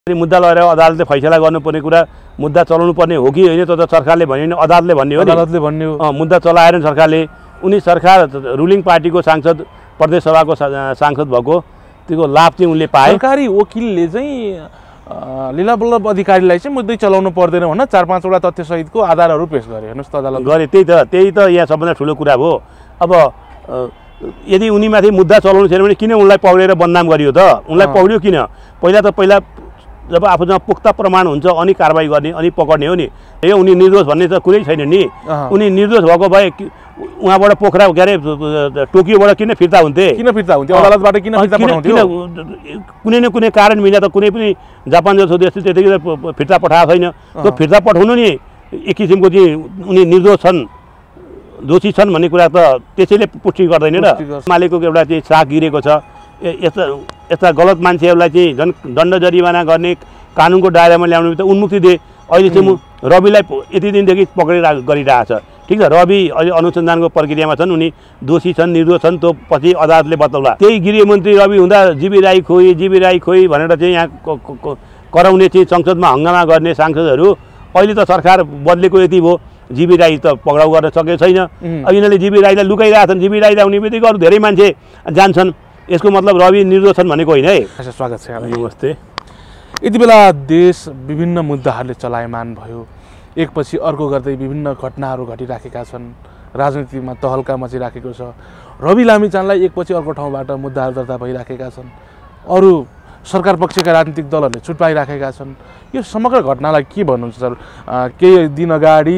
मुद्दा लगेर अदालतले फैसला गर्नुपर्ने कुरा मुद्दा चलाउनु पर्ने हो कि होइन त सरकारले भन्यो नि अदालतले भन्ने हो नि अदालतले भन्ने हो मुद्दा चलाएर सरकारले उनी सरकार रुलिङ पार्टीको सांसद प्रदेश सभाको सांसद भएको त्यसको लाभ चाहिँ उनले पाए। सरकारी वकिलले चाहिँ लीलावल्लभ अधिकारीलाई चाहिँ मुद्दै चलाउनु पर्दैन भन्न 4-5 वटा तथ्य सहितको आधारहरू पेश गरे हेर्नुस् त अदालत गरे। त्यही त यहाँ सबभन्दा ठुलो कुरा हो। अब यदि उनीमाथि मुद्दा चलाउनु छैन भने किन उनलाई पक्रेर बदनाम गरियो त? उनलाई पक्रियो किन? पहिला जब आफूसँग पुख्ता प्रमाण हुन्छ अनि कारबाही गर्ने अनि पक्र्ने हो नि। यो उनी निर्दोष भन्ने त कुरै छैन नि। उनी निर्दोष भएको भए उहाँबाट पोखरा के अरे टोकियोबाट किन फिर्ता हुन्थे? अदालतबाट किन फिर्ता पठाउँथ्यो? कुनै न कुनै कारण बिना त कुनै पनि जापान जस्तो देश त्यतिखेर फिर्ता पठाएको छैन। त्यो फिर्ता पठाउनु नि एक किसिमको चाहिँ उनी निर्दोष छन् दोषी छन् भन्ने कुरा त त्यसैले पुष्टि गर्दैन र। मालिकको एउटा चाहिँ साख गिरेको छ। यस्ता गलत मान्छेहरूलाई चाहिँ झन् दण्ड जरिवाना गर्ने कानुनको दायरामा ल्याउनु त उन्मुक्ति दे। अहिले चाहिँ रविलाई यति दिनदेखि पक्रेर गरिरहेको छ। ठिक छ, रवि अहिले अनुसन्धानको प्रक्रियामा छन्, उनी दोषी छन् निर्दोष छन्, त्यो पछि अदालतले बताउला। त्यही गृहमन्त्री रवि हुँदा जीवी राई खोइ भनेर चाहिँ यहाँ कराउने चाहिँ संसदमा हङ्गामा गर्ने सांसदहरू अहिले त सरकार बदलेको यति भयो जीवी राई त पक्राउ गर्न सकेको छैन। अब यिनीहरूले जीवी राईलाई लुकाइरहेछन्। जीवी राईलाई आउने बित्तिकै अरू धेरै मान्छे जान्छन्। यसको मतलब रवि निर्दोष छन् भनेको होइन है। स्वागत छ। नमस्ते। यति बेला देश विभिन्न मुद्दाहरूले चलायमान भयो, एकपछि अर्को गर्दै विभिन्न घटनाहरू घटिराखेका छन्, राजनीतिमा तहल्का मचिराखेको छ। रवि लामिछानेलाई एकपछि अर्को ठाउँबाट मुद्दाहरू दर्ता भइराखेका छन्, अरू सरकार पक्षका राजनीतिक दलहरूले छुट पाइराखेका छन्। यो समग्र घटनालाई के भन्नुहुन्छ सर? केही दिन अगाडि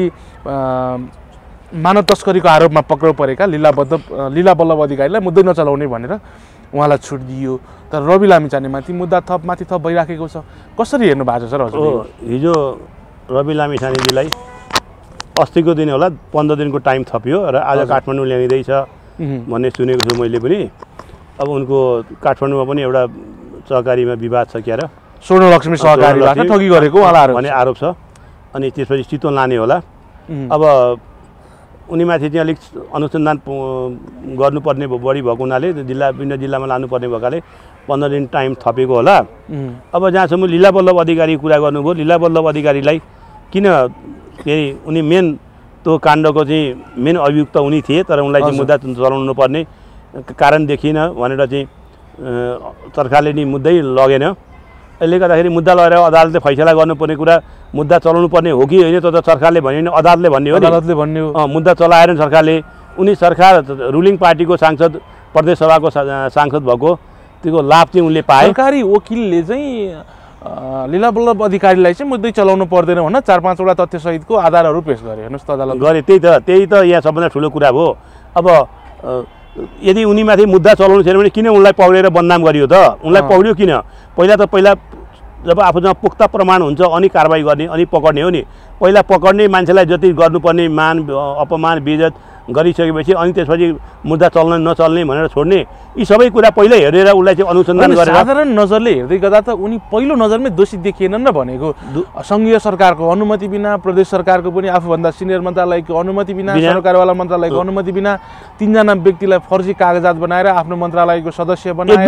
मानव तस्करीको आरोपमा पक्राउ परेका लीलावल्लभ अधिकारीलाई मुद्दै नचलाउने भनेर उहाँलाई छुट दियो, तर रवि लामिछानेमाथि मुद्दा माथि थप भइराखेको छ। कसरी हेर्नु भएको छ सर? हिजो रवि लामिछानेजीलाई अस्तिको दिन होला 15 दिनको टाइम थपियो र आज काठमाडौँ ल्याइँदैछ भन्ने सुनेको छु मैले पनि। अब उनको काठमाडौँमा पनि एउटा सहकारीमा विवाद छ क्या र, स्वर्णलक्ष्मी सहकारीबाट ठगी गरेको भन्ने आरोप छ। अनि त्यसपछि चितवन लाने होला। अब उनीमाथि चाहिँ अलिक अनुसन्धान गर्नुपर्ने बढी भएको हुनाले विभिन्न जिल्लामा लानुपर्ने भएकाले 15 दिन टाइम थपेको होला। अब जहाँसम्म लीलावल्लभ अधिकारी कुरा गर्नुभयो, लीलावल्लभ अधिकारीलाई किन फेरि उनी मेन त्यो काण्डको चाहिँ मेन अभियुक्त उनी थिए, तर उनलाई चाहिँ मुद्दा चलाउनु पर्ने कारण देखिन भनेर चाहिँ सरकारले नि मुद्दै लगेन। यसले गर्दाखेरि मुद्दा लगेर अदालतले फैसला गर्नुपर्ने कुरा मुद्दा चलाउनु पर्ने हो कि होइन त सरकारले भन्यो नि अदालतले भन्ने हो नि। मुद्दा चलाएर सरकारले उनी सरकार रुलिङ पार्टीको सांसद प्रदेश सभाको सांसद भएको त्यसको लाभ चाहिँ उनले पाए। सरकारी वकिलले चाहिँ लीलावल्लभ अधिकारीलाई चाहिँ मुद्दै चलाउनु पर्दैन भन्न 4-5 वटा तथ्य सहितको आधारहरू पेश गरे हेर्नुस् त अदालत गरे। त्यही त यहाँ सबभन्दा ठुलो कुरा हो। अब यदि उनीमाथि मुद्दा चलाउनु छैन भने किन उनलाई पक्रेर बदनाम गरियो त? उनलाई पक्रियो किन? पहिला जब आफूसँग पुख्ता प्रमाण हुन्छ अनि कारबाही गर्ने अनि पक्र्ने हो नि। पहिला पक्र्ने मान्छेलाई जति गर्नुपर्ने मान अपमान बेइज्जत गरिसकेपछि अनि त्यसपछि मुद्दा चल्ने नचल्ने भनेर छोड्ने, यी सबै कुरा पहिल्यै हेरेर उसलाई चाहिँ अनुसन्धान गरेर साधारण नजरले हेर्दै गर्दा त उनी पहिलो नजरमै दोषी देखिएनन् न भनेको। सङ्घीय सरकारको अनुमति बिना, प्रदेश सरकारको पनि आफूभन्दा सिनियर मन्त्रालयको अनुमति बिना, सरकारवाला मन्त्रालयको अनुमति बिना 3 जना व्यक्तिलाई फर्जी कागजात बनाएर आफ्नो मन्त्रालयको सदस्य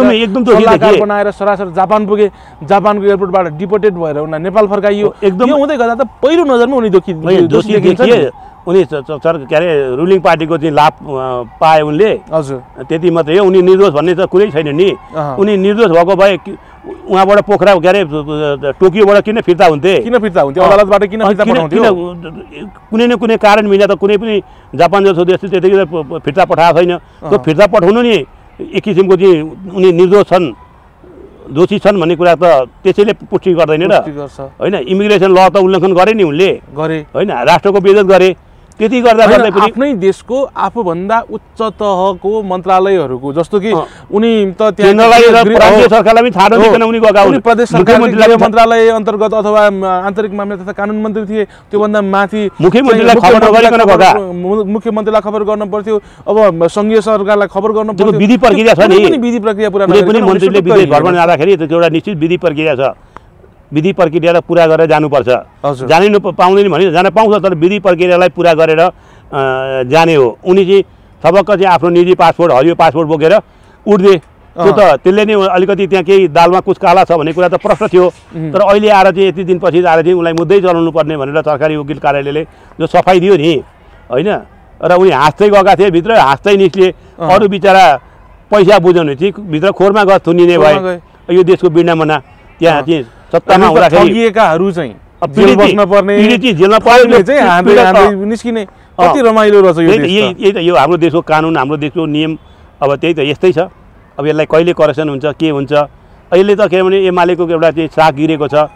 बनाएर सरासर जापान पुगे। जापानको एयरपोर्टबाट डिपोर्टेड भएर उनलाई नेपाल फर्काइयो। एकदम हुँदै गर्दा त पहिलो नजरमा उनी दोषी देखिए। उनी के अरे रुलिङ पार्टीको चाहिँ लाभ पाए उनले। हजुर, त्यति मात्रै हो। उनी निर्दोष भन्ने त कुरै छैन नि। उनी निर्दोष भएको भए उहाँबाट पोखरा के अरे टोकियोबाट किन फिर्ता हुन्थे? अदालतबाट किन फिर्ता पठाउँथ्यो? कुनै न कुनै कारण बिना त कुनै पनि जापान जस्तो देश त्यतिखेर फिर्ता पठाएको छैन। त्यो फिर्ता पठाउनु नि एक किसिमको चाहिँ उनी निर्दोष छन् दोषी छन् भन्ने कुरा त त्यसैले पुष्टि गर्दैन र, होइन? इमिग्रेसन ल त उल्लङ्घन गरे नि उनले, होइन? राष्ट्रको बेइज्जत गरे। त्यति गर्दा आफ्नै देशको आफूभन्दा उच्च तहको मन्त्रालयहरूको जस्तो कि उनी त सरकारलाई थाहा नदिकन उनी गएका हुन्। प्रदेश सरकारको मन्त्रालय अन्तर्गत अथवा आन्तरिक मामला तथा कानुन मन्त्री थिए, त्योभन्दा माथि मुख्यमन्त्रीलाई खबर नगरिकन गएका। मुख्यमन्त्रीलाई खबर गर्नु पर्थ्यो। अब सङ्घीय सरकारलाई खबर गर्नु पर्थ्यो। विधि प्रक्रिया छ नि। विधि प्रक्रिया पुरा पनि मन्त्रीले विदेश भ्रमण जाँदाखेरि एउटा निश्चित विधि प्रक्रिया छ। विधि प्रक्रियालाई पुरा गरेर जानुपर्छ। जानै पाउँदैन भने जान पाउँछ, तर विधि प्रक्रियालाई पुरा गरेर जाने हो। उनी चाहिँ सबक चाहिँ आफ्नो निजी पासपोर्ट हरियो पासपोर्ट बोकेर उड्दे त्यो त त्यसले नै अलिकति त्यहाँ केही दालमा कुछ काला छ भन्ने कुरा त प्रश्न थियो। तर अहिले आएर चाहिँ यति दिनपछि आएर चाहिँ उसलाई मुद्दै चलाउनु पर्ने भनेर सरकारी वकिल कार्यालयले जो सफाई दियो नि होइन, र उनी हाँस्दै गएका थिए, भित्र हाँस्दै निस्किए। अरू बिचरा पैसा बुझाउने चाहिँ भित्र खोरमा गएर थुनिने भए। यो देशको बिडामना त्यहाँ चाहिँ सत्तामा हुँदाखेरि ठगिएकाहरू चाहिँ जेलमा पर्ने चाहिँ निस्किने कति रमाइलो रहेछ यो देश। यही त यो हाम्रो देशको कानुन, हाम्रो देशको नियम अब त्यही त यस्तै छ। अब यसलाई कहिले करेक्सन हुन्छ के हुन्छ। अहिले त के भने एमालेको एउटा चाहिँ साख गिरेको छ।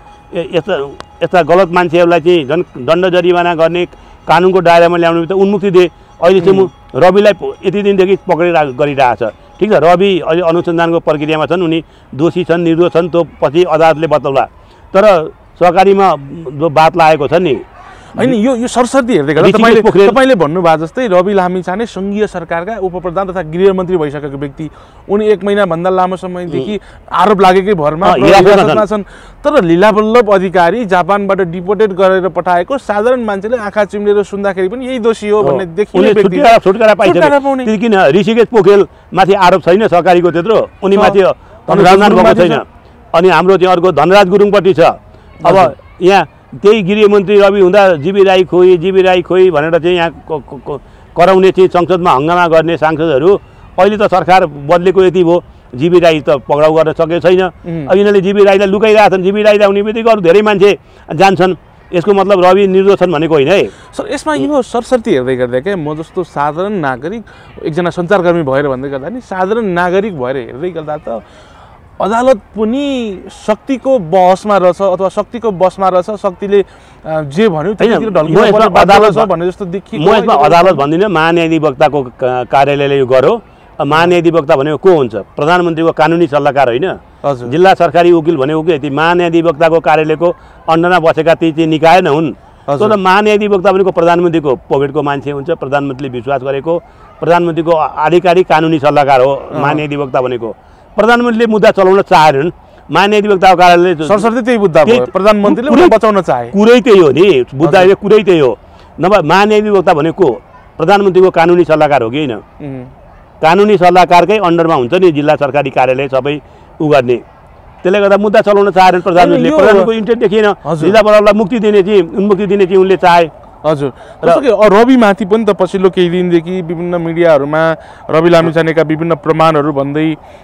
यस्ता गलत मान्छेहरूलाई चाहिँ झन् दण्ड जरिवाना गर्ने कानुनको दायरामा ल्याउने त उन्मुक्ति दिए। अहिले चाहिँ रविलाई यति दिनदेखि गरिरहेको छ। ठिक छ, रवि अहिले अनुसन्धानको प्रक्रियामा छन्, उनी दोषी छन् निर्दोष छन्, त्यो पछि अदालतले बताउला। तर सरकारीमा जो बात लागेको छ नि होइन, यो सरसर्ती हेर्दै गर्दा तपाईँले भन्नुभएको जस्तै रवि लामिछाने सङ्घीय सरकारका उपप्रधान तथा गृहमन्त्री भइसकेको व्यक्ति, उनी 1 महिनाभन्दा लामो समयदेखि आरोप लागेकै भरमा छन्। तर लीलावल्लभ अधिकारी जापानबाट डिपोर्टेड गरेर पठाएको साधारण मान्छेले आँखा चिम्लेर सुन्दाखेरि पनि यही दोषी हो भन्ने देखिने छुटकारा पाइसके। किन ऋषिकेश पोखरेल माथि आरोप छैन सरकारीको त्यत्रो, उनी माथि अनुसन्धान भएको छैन। अनि हाम्रो चाहिँ अर्को धनराज गुरुङपट्टि छ। अब यहाँ त्यही गृहमन्त्री रवि हुँदा जीवी राई खोइ भनेर चाहिँ यहाँ कराउने चाहिँ संसदमा हङ्गामा गर्ने सांसदहरू अहिले त सरकार बदलेको यति भयो, जीवी राई त पक्राउ गर्न सकेको छैन। अब यिनीहरूले जीवी राईलाई लुकाइरहेछन्। जीवी राई आउने बित्तिकै अरू धेरै मान्छे जान्छन्। यसको मतलब रवि निर्दोष छन् भनेको होइन है सर। यसमा यो सरसर्ती हेर्दै गर्दा क्या म जस्तो साधारण नागरिक, एकजना सञ्चारकर्मी भएर भन्दै गर्दा नि साधारण नागरिक भएर हेर्दै गर्दा त अदालत पनि शक्तिको बहसमा रहेछ अथवा शक्तिको बसमा रहेछ। शक्तिले जे भन्यो त्यतितिर ढल्किनु अदालत भन्ने जस्तो देखियो। म यसमा अदालत भन्दिनँ, महान्यायाधिवक्ताको कार्यालयले यो गर्यो। महान्यायाधिवक्ता भनेको को हुन्छ? प्रधानमन्त्रीको कानुनी सल्लाहकार होइन। जिल्ला सरकारी वकिल भनेको के? ती महान्यायाधिवक्ताको कार्यालयको अन्डरमा बसेका ती चाहिँ निकाय नै हुन्। त्यो त महान्यायाधिवक्ता भनेको प्रधानमन्त्रीको पकेटको मान्छे हुन्छ, प्रधानमन्त्रीले विश्वास गरेको, प्रधानमन्त्रीको आधिकारिक कानुनी सल्लाहकार हो महान्यायाधिवक्ता भनेको। प्रधानमन्त्रीले मुद्दा चलाउन चाहेनन्, महान्यायाधिवक्ताको कार्यालयले सरसर्ती त्यही मुद्दा भयो, प्रधानमन्त्रीले बचाउन चाहे। कुरै त्यही हो नि, मुद्दा कुरै त्यही हो। नभए महान्यायाधिवक्ता भनेको प्रधानमन्त्रीको कानुनी सल्लाहकार हो कि होइन? कानुनी सल्लाहकारकै अन्डरमा हुन्छ नि जिल्ला सरकारी कार्यालय सबै उ गर्ने। त्यसले गर्दा मुद्दा चलाउन चाहेनन् प्रधानमन्त्रीले। प्रधानमन्त्रीको इन्टेन्ट देखिएन। जिल्ला बराबरलाई उन्मुक्ति दिने चाहिँ उनले चाहे। हजुर, जस्तो कि रविमाथि पनि त पछिल्लो केही दिनदेखि विभिन्न मिडियाहरूमा रवि लामिछानेका विभिन्न प्रमाणहरू भन्दै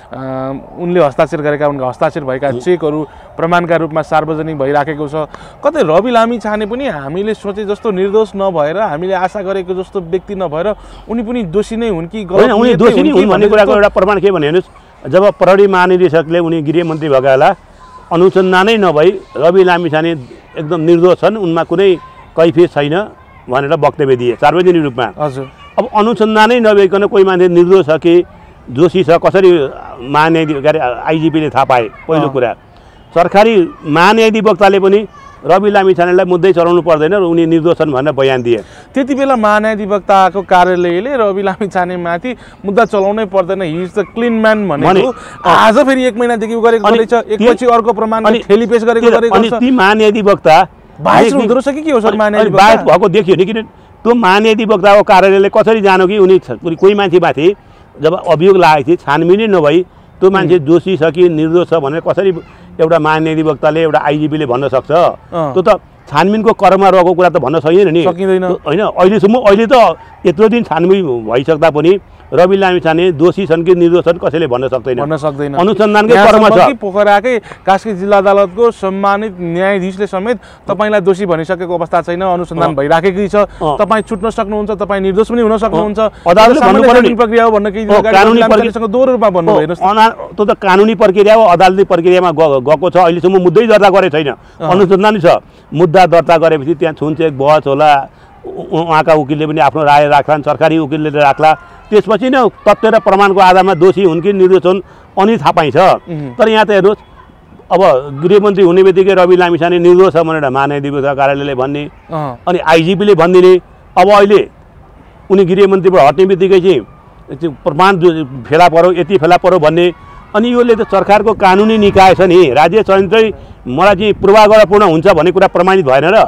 उनले हस्ताक्षर गरेका, उनका हस्ताक्षर भएका चेकहरू प्रमाणका रूपमा सार्वजनिक भइराखेको छ। कतै रवि लामिछाने पनि हामीले सोचे जस्तो निर्दोष नभएर, हामीले आशा गरेको जस्तो व्यक्ति नभएर उनी पनि दोषी नै हुन् कि गलत उनी दोषी नै हुन् भन्ने कुराको एउटा प्रमाण के भने हेर्नुहोस्, जब प्रहरी महानिदेशकले उनी गृहमन्त्री भएका बेला अनुसन्धानै नभई रवि लामिछाने एकदम निर्दोष छन्, उनमा कुनै कैफियत छैन भनेर वक्तव्य दिए सार्वजनिक रूपमा। हजुर, अब अनुसन्धानै नभइकन कोही मान्छे निर्दोष छ कि दोषी छ कसरी महान्यायाधिकारी आइजिपीले थाहा पाए? पहिलो कुरा सरकारी महान्यायाधिवक्ताले पनि रवि लामिछानेलाई मुद्दै चलाउनु पर्दैन र उनी निर्दोष छन् भनेर बयान दिए। त्यति बेला महान्यायाधिवक्ताको कार्यालयले रवि लामिछानेमाथि मुद्दा चलाउनै पर्दैन, he is the clean man भनेको आज फेरि 1 महिनादेखि गरेको रहेछ। एकपछि अर्को प्रमाण ठेली पेश गरेको अनि ती महान्यायाधिवक्ता बाहेक हुँदो रहेछ कि के हो सर? बाहेक भएको देखियो नि, किन त्यो महान्यायाधिवक्ताको कार्यालयले कसरी जानो कि उनी कोही मान्छेमाथि जब अभियोग लागेको थियो छानबिनै नभई त्यो मान्छे दोषी छ कि निर्दोष छ भनेर कसरी एउटा महान्यायाधिवक्ताले एउटा आइजिपीले भन्न सक्छ? त्यो त छानबिनको क्रममा रहेको कुरा त भन्न सकिँदैन नि, होइन? अहिले त यत्रो दिन छानबिन भइसक्दा पनि रवि लामिछाने दोषी छन् कि निर्दोष छन् कसैले भन्न सक्दैन। अनुसन्धानकै क्रममा छ। पोखराकै कास्की जिल्ला अदालतको सम्मानित न्यायाधीशले समेत तपाईलाई दोषी भनिसकेको अवस्था छैन, अनुसन्धान भइराखेकै छ, तपाईँ छुट्न सक्नुहुन्छ, तपाईँ निर्दोष पनि हुन सक्नुहुन्छ। अदालतले भन्नुपर्ने प्रक्रिया हो भन्न केही कानुनी प्रक्रियासँग दोहोरो रूपमा भन्नु हेर्नुस्, त्यो त कानुनी प्रक्रिया हो, अदालती प्रक्रियामा गएको छ। अहिलेसम्म मुद्दै दर्ता गरेको छैन, अनुसन्धान छ। मुद्दा दर्ता गरेपछि त्यहाँ छुनचेक बहस होला, उहाँका वकिलले पनि आफ्नो राय राख्लान्, सरकारी वकिलले राख्ला, त्यसपछि नै तथ्य र प्रमाणको आधारमा दोषी हुन् कि निर्दोष हुन् अनि थाहा पाइन्छ। तर यहाँ त हेर्नुहोस्, अब गृहमन्त्री हुने बित्तिकै रवि लामिछाने निर्दोष छ भनेर महान्यायाधिवक्ता कार्यालयले भन्ने, अनि आइजिपीले भनिदिने। अब अहिले उनी गृहमन्त्रीबाट हट्ने बित्तिकै चाहिँ प्रमाण फेला पऱ्यो, यति फेला पऱ्यो भन्ने। अनि योले त सरकारको कानुनी निकाय छ नि, राज्य संयन्त्रै मलाई चाहिँ पूर्वाग्रहपूर्ण हुन्छ भन्ने कुरा प्रमाणित भएन र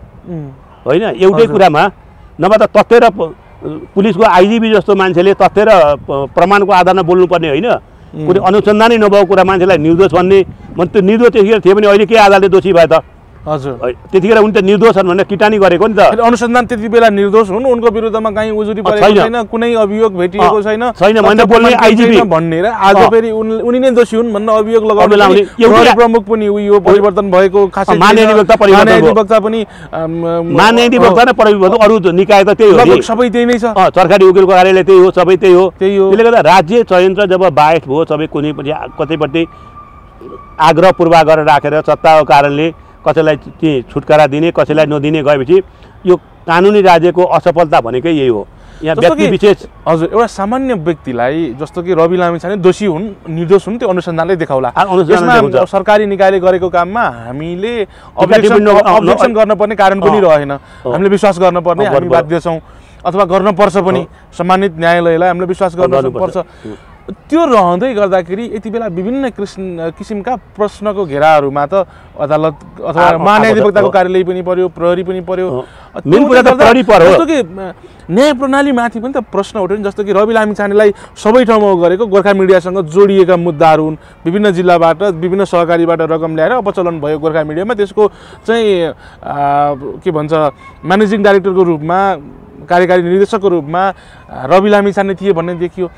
होइन? एउटै कुरामा नभए त तथ्य र पुलिसको आइजिपी जस्तो मान्छेले तथ्य र प्रमाणको आधारमा बोल्नुपर्ने होइन? कुनै अनुसन्धानै नभएको कुरा मान्छेलाई निर्दोष भन्ने त्यो निर्दोष त्यतिखेर थियो भने अहिले के आधारले दोषी भयो त हजुर त्यतिखेर उनी त निर्दोष छन् भनेर किटानी गरेको नि त अनुसन्धान त्यति बेला निर्दोष हुन् उनको विरुद्धमा कहीँ उजुरी परेको छैन कुनै अभियोग भेटिएको छैन मैले बोल्ने आइजिपी भन्ने र आज फेरि उनी नै दोषी हुन् भन्ने अभियोग लगाउने एउटा प्रमुख पनि यो परिवर्तन भएको खासै महाधिवक्ता पनि महाधिवक्ता नै परिवर्तन अरु निकाय त त्यही हो सबै त्यही नै छ सरकारी वकिलको कार्यालय त्यही हो सबै त्यही हो त्यसले गर्दा राज्य चयन्त्र जब बाहेक भयो सबै कुनै पनि कतैपट्टि आग्रह पूर्वाग्रह राखेर सत्ताको कारणले कसैलाई छुटकारा दिने कसैलाई नदिने गएपछि यो कानुनी राज्यको असफलता भनेकै यही हो यहाँ व्यक्ति विशेष हजुर एउटा सामान्य व्यक्तिलाई जस्तो कि रवि लामिछाने दोषी हुन् निर्दोष हुन् त्यो अनुसन्धानले देखाउला यसमा सरकारी निकायले गरेको काममा हामीले अब्जेक्सन गर्नुपर्ने कारण पनि रहेन हामीले विश्वास गर्नुपर्ने हामी बाध्य छौँ अथवा गर्नुपर्छ पनि सम्मानित न्यायालयलाई हामीले विश्वास गर्नुपर्छ त्यो रहँदै गर्दाखेरि यति बेला विभिन्न किसिमका प्रश्नको घेराहरूमा त अदालत अथवा महाधिवक्ताको कार्यालय पनि पर्यो प्रहरी पनि पर्यो जस्तो कि न्याय प्रणालीमाथि पनि त प्रश्न उठ्यो नि जस्तो कि रवि लामिछानेलाई सबै ठाउँमा गरेको गोर्खा मिडियासँग जोडिएका मुद्दाहरू हुन् विभिन्न जिल्लाबाट विभिन्न सहकारीबाट रकम ल्याएर अपचलन भयो गोर्खा मिडियामा त्यसको चाहिँ के भन्छ म्यानेजिङ डाइरेक्टरको रूपमा कार्यकारी निर्देशकको रूपमा रवि लामिछाने थिए भन्ने देखियो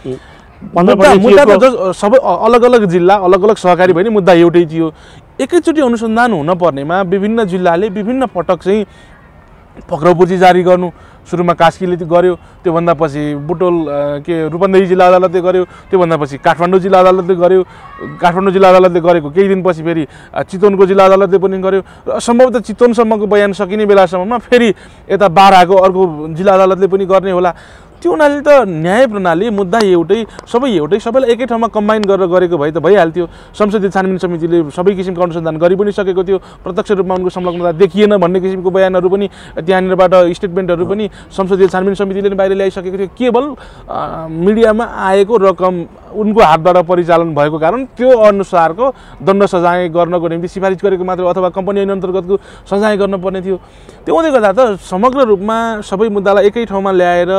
मुद्दा त सबै अलग अलग जिल्ला अलग अलग सहकारी भयो नि मुद्दा एउटै थियो एकैचोटि अनुसन्धान हुन पर्नेमा विभिन्न जिल्लाले विभिन्न पटक चाहिँ पक्राउपुर्जी जारी गर्नु सुरुमा कास्कीले गर्यो त्योभन्दा पछि बुटोल के रूपन्देही जिल्ला अदालतले गर्यो त्योभन्दा पछि काठमाडौँ जिल्ला अदालतले गर्यो काठमाडौँ जिल्ला अदालतले गरेको केही दिनपछि फेरि चितवनको जिल्ला अदालतले पनि गर्यो र सम्भवतः चितवनसम्मको बयान सकिने बेलासम्ममा फेरि यता बाह्रको अर्को जिल्ला अदालतले पनि गर्ने होला त्यो हुनाले त न्याय प्रणाली मुद्दा एउटै सबैलाई एकै ठाउँमा कम्बाइन गरेर गरेको भए त भइहाल्थ्यो संसदीय छानबिन समितिले सबै किसिमको अनुसन्धान गरि पनि सकेको थियो प्रत्यक्ष रूपमा उनको संलग्नता देखिएन भन्ने किसिमको बयानहरू पनि त्यहाँनिरबाट स्टेटमेन्टहरू पनि संसदीय छानबिन समितिले नै बाहिर ल्याइसकेको थियो केवल मिडियामा आएको रकम उनको हातबाट परिचालन भएको कारण त्यो अनुसारको दण्ड सजाय गर्नको निम्ति सिफारिस गरेको मात्र अथवा कम्पनी ऐन अन्तर्गतको सजाय गर्नुपर्ने थियो त्यो हुँदै गर्दा त समग्र रूपमा सबै मुद्दालाई एकै ठाउँमा ल्याएर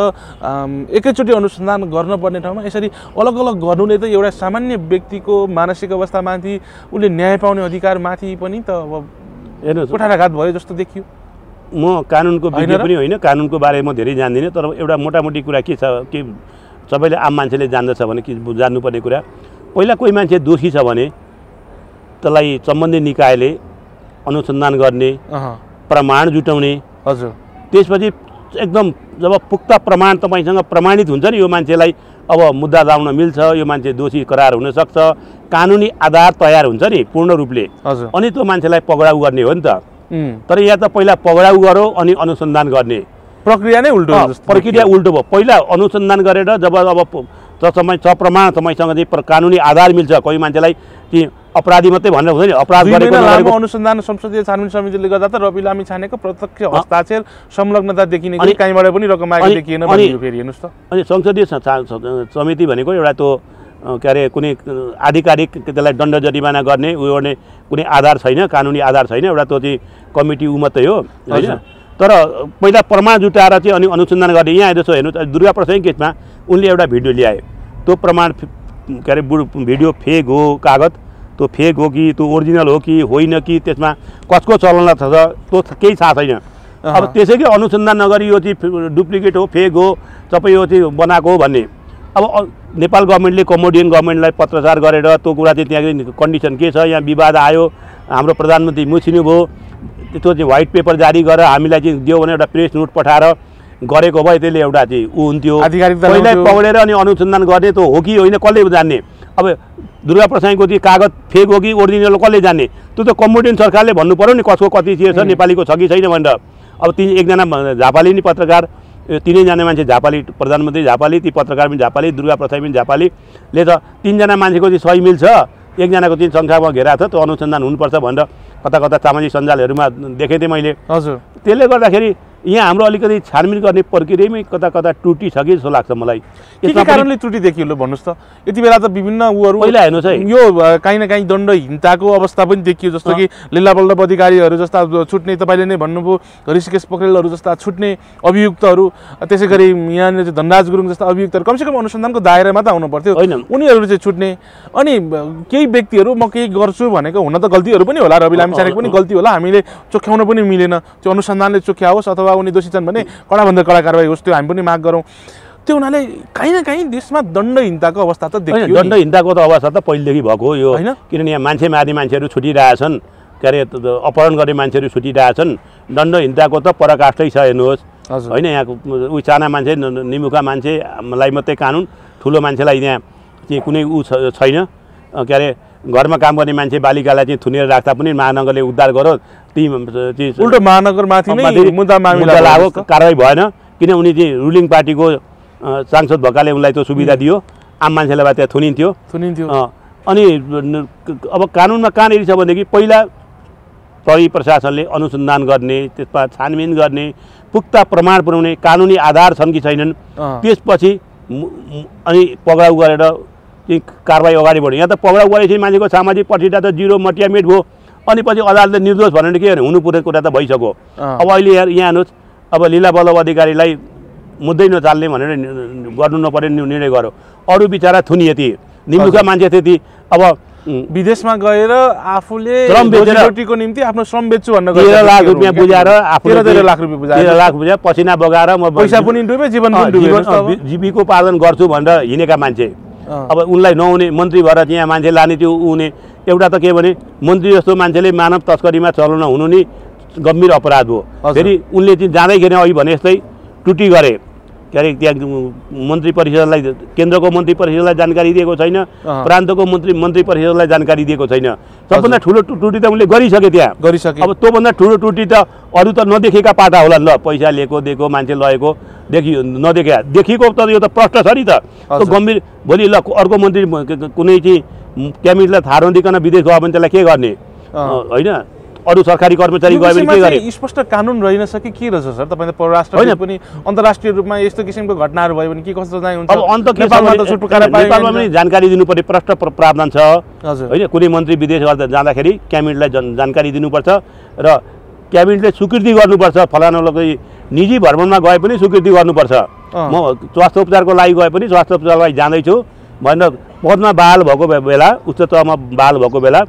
एकैचोटि अनुसन्धान गर्नुपर्ने ठाउँमा यसरी अलग अलग गर्नुले त एउटा सामान्य व्यक्तिको मानसिक अवस्थामाथि उसले न्याय पाउने अधिकारमाथि पनि त अब हेर्नुहोस् कुठाराघात भयो जस्तो देखियो म कानुनको विज्ञ पनि होइन कानुनको बारेमा धेरै जान्दिनँ तर एउटा मोटामोटी कुरा के छ कि सबैले आम मान्छेले जान्दछ भने कि जान्नुपर्ने कुरा पहिला कोही मान्छे दोषी छ भने त्यसलाई सम्बन्धित निकायले अनुसन्धान गर्ने प्रमाण जुटाउने हजुर त्यसपछि एकदम जब पुख्ता प्रमाण तपाईसँग प्रमाणित हुन्छ नि यो मान्छेलाई अब मुद्दा लाउन मिल्छ यो मान्छे दोषी करार हुन सक्छ कानुनी आधार तयार हुन्छ नि पूर्ण रूपले अनि त्यो मान्छेलाई पक्राउ गर्ने हो नि त तर यहाँ त पहिला पक्राउ गरो अनि अनुसन्धान गर्ने प्रक्रिया नै उल्टो प्रक्रिया उल्टो भयो पहिला अनुसन्धान गरेर जब अब प्रमाण तपाईँसँग चाहिँ कानुनी आधार मिल्छ कोही मान्छेलाई ती अपराधी मात्रै भनेर हुँदैन अपराध गरेको अनुसन्धान संसदीय छानबिन समितिले गर्दा त रवि लामिछानेको प्रत्यक्ष हस्ताक्षर संलग्नता देखिने कहीँबाट पनि रकम आएको देखिएन फेरि हेर्नुहोस् त अनि संसदीय समिति भनेको एउटा त्यो के अरे कुनै आधिकारिक त्यसलाई दण्ड जरिमाना गर्ने उयो गर्ने कुनै आधार छैन कानुनी आधार छैन एउटा त्यो चाहिँ कमिटी ऊ मात्रै हो होइन तर पहिला प्रमाण जुटाएर चाहिँ अनि अनुसन्धान गर्ने यहाँ हेर्नुहोस् हेर्नु दुर्गा प्रसादको केसमा उनले एउटा भिडियो ल्यायो त्यो प्रमाण के अरे भिडियो फेक हो कागज त्यो फेक हो कि त्यो ओरिजिनल हो कि होइन कि त्यसमा कसको चलन छ त्यो केही थाहा छैन अब त्यसैले अनुसन्धान नगरी यो चाहिँ डुप्लिकेट हो फेक हो सबै यो चाहिँ बनाएको हो भन्ने अब नेपाल गभर्मेन्टले कमोडियन गभर्मेन्टलाई पत्रचार गरेर त्यो कुरा चाहिँ त्यहाँ कन्डिसन के छ यहाँ विवाद आयो हाम्रो प्रधानमन्त्री मुछिनु भयो त्यो चाहिँ व्हाइट पेपर जारी गरेर हामीलाई चाहिँ दियो भने एउटा प्रेस नोट पठाएर गरेको भए त्यसले एउटा चाहिँ ऊ हुन्थ्यो पहिल्यै पक्रेर अनि अनुसन्धान गर्ने त हो कि होइन कसले जान्ने अब दुर्गा प्रसाईको चाहिँ कागज फेक हो कि ओरिजिनल कसले जान्ने त्यो त कमोडियन सरकारले भन्नु पर्यो नि कसको कति छ नेपालीको छ कि छैन भनेर अब एकजना झापाली नि पत्रकार तीनैजना मान्छे झापाली प्रधानमन्त्री झापाली ती पत्रकार पनि झापाली दुर्गा प्रसाई पनि झापालीले त तीनजना मान्छेको चाहिँ सही मिल्छ एकजनाको चाहिँ सङ्ख्यामा घेरा छ त्यो अनुसन्धान हुनुपर्छ भनेर कता कता सामाजिक सञ्जालहरूमा देखेको थिएँ मैले हजुर त्यसले गर्दाखेरि यहाँ हाम्रो अलिकति छानबिन गर्ने प्रक्रियामै कता कता त्रुटि छ कि जस्तो लाग्छ मलाई। के कारणले त्रुटि देखियो ल भन्नुहोस् त? यति बेला त विभिन्न उहरू पहिला हेर्नुहोस् है, यो काहीँ न काहीँ दण्डहीनताको अवस्था पनि देखियो, जस्तो कि लीलावल्लभ अधिकारीहरू जस्ता छुट्ने, तपाईँले नै भन्नुभयो ऋषिकेश पोखरेलहरू जस्ता छुट्ने अभियुक्तहरू, त्यसै गरी यहाँनिर चाहिँ धनराज गुरुङ जस्ता अभियुक्तहरू कमसेकम अनुसन्धानको दायरामा त आउनु पर्थ्यो, उनीहरू चाहिँ छुट्ने। अनि केही व्यक्तिहरू म केही गर्छु भनेको, हुन त गल्तीहरू पनि होला, रवि लामिछानेको पनि गल्ती होला, हामीले चोख्याउन पनि मिलेन, त्यो अनुसन्धानले चोख्याओस् अथवा उनी दोषी छन् भने कडाभन्दा कडा कारवाही होस्, त्यो हामी पनि माग गरौँ। त्यो हुनाले काहीँ न काहीँ देशमा दण्डहीनताको अवस्था त देखियो। दण्डहीनताको त अवस्था त पहिलेदेखि भएको हो यो, किनभने यहाँ मान्छे मार्ने मान्छेहरू छुटिरहेछन्, के अरे अपहरण गर्ने मान्छेहरू छुटिरहेछन्, दण्डहीनताको त पराकाष्ठै छ हेर्नुहोस् होइन। यहाँको उयो साना मान्छे निमुखा मान्छेलाई मात्रै कानुन, ठुलो मान्छेलाई यहाँ चाहिँ कुनै छैन। के अरे घरमा काम गर्ने मान्छे बालिकालाई चाहिँ थुनेर राख्दा पनि महानगरले उद्धार गरो, ती उल्टो महानगरमाथि नै मुद्दा लागो, कारवाही भएन, किन उनी चाहिँ रुलिङ पार्टीको सांसद भएकाले उनलाई त्यो सुविधा दियो, आम मान्छेलाई भए त्यहाँ थुनिन्थ्यो। अनि अब कानुनमा कहाँनिर छ भनेदेखि पहिला प्रहरी प्रशासनले अनुसन्धान गर्ने, त्यसमा छानबिन गर्ने, पुख्ता प्रमाण पुर्याउने कानुनी आधार छन् कि छैनन्, त्यसपछि अनि पक्राउ गरेर कारवाही अगाडि बढ्यो। यहाँ त पक्राउ गरेपछि मान्छेको सामाजिक प्रतिष्ठा त जिरो मटिया मेट भयो, अनि पछि अदालतले निर्दोष भनेर के हुनु पर्ने कुरा त भइसक्यो। अब अहिले यहाँ हेर्नुहोस्, अब लीलावल्लभ अधिकारीलाई मुद्दै नचाल्ने भनेर गर्नु नपर्ने निर्णय गर्यो, अरू बिचरा थुनिए, ती निमुखा मान्छे थिए, ती अब विदेशमा गएर आफूले रोटीको निम्ति आफ्नो श्रम बेच्छु भन्न 13 लाख रुपियाँ बुझाएर, 13 लाख रुपियाँ बुझाएर, 13 लाख बुझाएर पसिना बगाएर म पैसा पनि डुबे, जीवन पनि डुबे, जीविकोपार्जन गर्छु भनेर हिँडेका मान्छे। अब उनलाई नहुने मन्त्री भएर यहाँ मान्छे लाने त्यो हुने, एउटा त के भने मन्त्री जस्तो मान्छेले मानव तस्करीमा चलन हुनु नि गम्भीर अपराध हो। फेरि उनले चाहिँ जाँदैखेरि अघि भने जस्तै त्रुटि गरे, के अरे त्यहाँ मन्त्री परिषदलाई, केन्द्रको मन्त्री परिषदलाई जानकारी दिएको छैन, प्रान्तको मन्त्री परिषदलाई जानकारी दिएको छैन। सबभन्दा ठुलो त्रुटि त उनले गरिसके, त्यहाँ गरिसके। अब त्योभन्दा ठुलो त्रुटि त अरू त नदेखेका पाटा होला नि, ल पैसा लिएको दिएको, मान्छे लगेको देखियो, नदेखेका देखेको त यो त प्रष्ट छ नि त, त्यो गम्भीर। भोलि ल अर्को मन्त्री कुनै चाहिँ क्याबिनेटलाई थाहा नदिकन विदेश गयो भने त्यसलाई के गर्ने होइन? अरू सरकारी कर्मचारी गयो भने के गरे? स्पष्ट कानुन रहेनछ कि के रहेछ सर? तपाईले परराष्ट्र पनि अन्तर्राष्ट्रिय रूपमा यस्तो किसिमको घटनाहरू भयो भने के कस्तो चाहिँ हुन्छ? अब अन्त के नेपालमा पनि जानकारी दिनुपर्ने प्रष्ट प्रावधान छ होइन। कुनै मन्त्री विदेश जाँदाखेरि क्याबिनेटलाई जानकारी दिनुपर्छ र क्याबिनेटले स्वीकृति गर्नुपर्छ, फलानालाई निजी भ्रमणमा गए पनि स्वीकृति गर्नुपर्छ। म स्वास्थ्य उपचारको लागि गए पनि स्वास्थ्य उपचारको लागि जाँदैछु भनेर पदमा बहाल भएको बेला, उच्च तहमा बहाल भएको बेला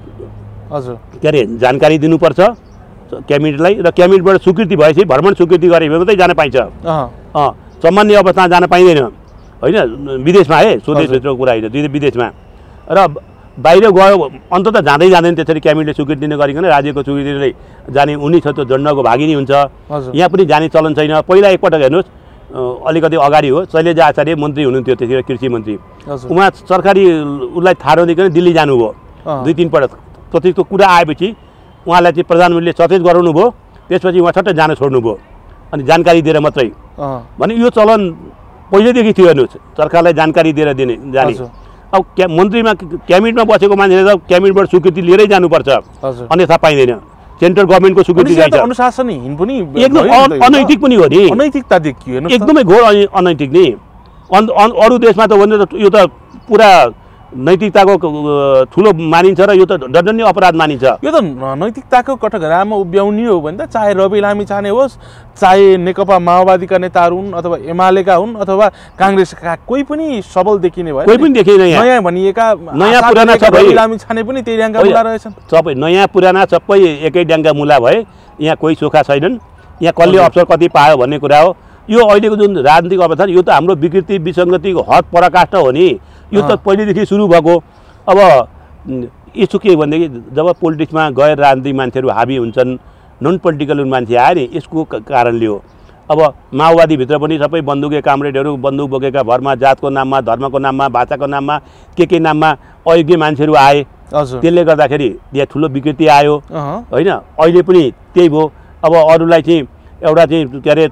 हजुर के अरे जानकारी दिनुपर्छ क्याबिनेटलाई, र क्याबिनेटबाट स्वीकृति भएपछि भ्रमण स्वीकृति गरे भने मात्रै जान पाइन्छ। सामान्य अवस्थामा जान पाइँदैन होइन, विदेशमा है, स्वदेश भित्रको कुरा होइन, विदेशमा। र बाहिर गयो अन्तत जाँदै जाँदैन त्यसरी क्याबिनेटले स्वीकृति दिने गरिकन राज्यको स्वीकृतिले जाने उनी छ, त्यो दण्डको भागिनी हुन्छ। यहाँ पनि जाने चलन छैन। पहिला एकपटक हेर्नुहोस्, अलिकति अगाडि हो, शैलजा आचार्य मन्त्री हुनुहुन्थ्यो त्यतिखेर, कृषि मन्त्री, उहाँ सरकारी उसलाई थाहा नदिकन दिल्ली जानुभयो 2-3 पटक। पछि त्यो कुरा आएपछि उहाँलाई चाहिँ प्रधानमन्त्रीले सचेत गराउनु भयो, त्यसपछि उहाँ छट्टै जान छोड्नुभयो, अनि जानकारी दिएर मात्रै। भने यो चलन पहिलेदेखि थियो हेर्नुहोस्, सरकारलाई जानकारी दिएर जाने। अब मन्त्रीमा क्याबिनेटमा बसेको मान्छेले त क्याबिनेटबाट स्वीकृति लिएरै जानुपर्छ, अन्यथा पाइँदैन। सेन्ट्रल गभर्मेन्टको स्वीकृति चाहिन्छ। अनुशासनहीन पनि एकदम अनैतिक पनि हो नि, अनैतिकता देखियो एकदमै घोर अनैतिक नि। अरू देशमा त भन्दा यो त पुरा नैतिकताको ठुलो मानिन्छ र यो त दण्डनीय अपराध मानिन्छ। यो त नैतिकताको कठघरामा उभ्याउने हो भने त चाहे रवि लामिछाने होस्, चाहे नेकपा माओवादीका नेताहरू हुन्, अथवा एमालेका हुन्, अथवा काङ्ग्रेसका कोही पनि सबल देखिने भयो, कोही पनि देखिएन। नयाँ भनिएका नयाँ पुराना सबै रवि लामिछाने पनि त्यही ड्याङ्गा मुला रहेछन्, सबै नयाँ पुराना सबै एकै ड्याङ्गा मुला भए। यहाँ कोही सोखा छैनन्, यहाँ कसले अवसर कति पायो भन्ने कुरा हो। यो अहिलेको जुन राजनीतिक अवस्था यो त हाम्रो विकृति विसङ्गतिको हद पराकाष्ठ हो नि, यो त पहिलेदेखि सुरु भएको। अब यसो के भनेदेखि जब पोलिटिक्समा गएर राजनीतिक मान्छेहरू हाबी हुन्छन्, नन पोलिटिकल मान्छे आयो नि, यसको कारणले हो। अब माओवादीभित्र पनि सबै बन्दुके कामरेडहरू, बन्दुक बोकेका भरमा, जातको नाममा, धर्मको नाममा, भाषाको नाममा, के नाममा अयोग्य मान्छेहरू आए, त्यसले गर्दाखेरि यहाँ ठुलो विकृति आयो होइन। अहिले पनि त्यही भयो। अब अरूलाई चाहिँ एउटा चाहिँ के अरे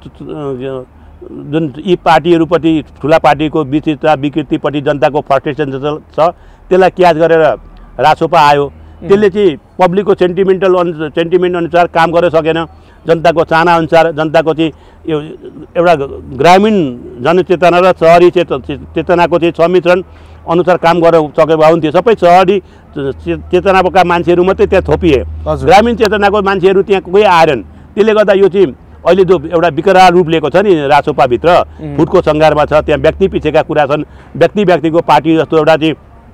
जुन यी पार्टीहरूप्रति ठुला पार्टीको विचित्रता विकृतिपट्टि जनताको फ्रस्ट्रेसन छ, त्यसलाई क्याच गरेर रासोपा आयो, त्यसले चाहिँ पब्लिकको सेन्टिमेन्ट अनुसार काम गर्न सकेन। जनताको चाहनाअनुसार जनताको चाहिँ एउटा ग्रामीण जनचेतना र शहरी चेतनाको चाहिँ सम्मिश्रण अनुसार काम गर्न सकेको भए हुन्थ्यो। सबै शहरी चेतनाका मान्छेहरू मात्रै त्यहाँ थोपिए, ग्रामीण चेतनाको मान्छेहरू त्यहाँ कोही आएनन्। त्यसले गर्दा यो चाहिँ अहिले जो एउटा विकराल रूप लिएको छ नि रासोपाभित्र फुटको सङ्घारमा छ, त्यहाँ व्यक्ति पिछेका कुरा छन्। व्यक्तिको पार्टी जस्तो एउटा चाहिँ